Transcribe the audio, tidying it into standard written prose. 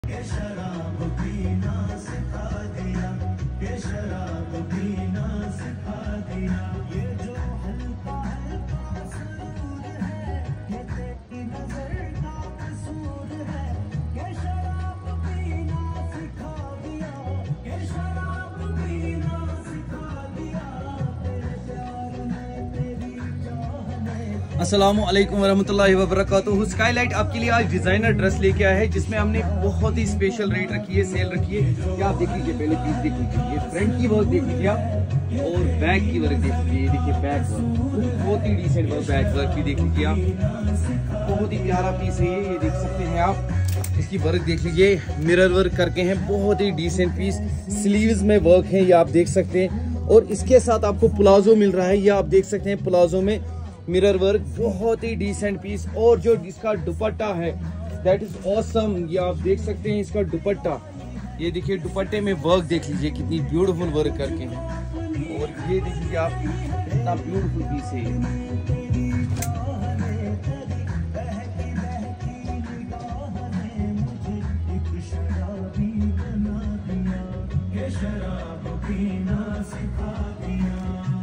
ये शराब पीना सिखा दिया, ये शराब पीना सिखा दिया। ये जो हल्का हल्का सुरूर है, ये तेरी नजर का कसूर है। ये शराब पीना सिखा दिया, ये शराब पीना सिखा दिया। तेरे प्यार में तेरी चाह में। अस्सलामु अलैकुम वरहमतुल्लाहि वबरकातुहू। स्काईलाइट आपके लिए आज डिजाइनर ड्रेस लेके आया है जिसमें हमने बहुत ही स्पेशल रेट रखी है, सेल रखी है। क्या आप देख लीजिए, पहले पीस देख लीजिए, ये फ्रंट की वर्क देख लीजिए आप और बैक की वर्क देख लीजिए। ये देखिए बैक वर्क, बहुत ही डिसेंट वर्क, बैक वर्क भी देख लीजिए आप, बहुत ही प्यारा पीस है ये देख सकते हैं आप। इसकी वर्क देख लीजिए, मिरर वर्क करके हैं, बहुत ही डिसेंट पीस। स्लीव्स में वर्क है, ये आप देख सकते हैं। और इसके साथ आपको प्लाजो मिल रहा है, ये आप देख सकते हैं, प्लाजो में मिरर वर्क, बहुत ही डिसेंट पीस। और जो इसका दुपट्टा है दैट इज ऑसम, ये आप देख सकते हैं इसका दुपट्टा। ये देखिए दुपट्टे में वर्क देख लीजिए, कितनी ब्यूटीफुल वर्क करके हैं। और ये देखिए आप, कितना ब्यूटीफुल पीस है ये शराब पीना सिखा दिया।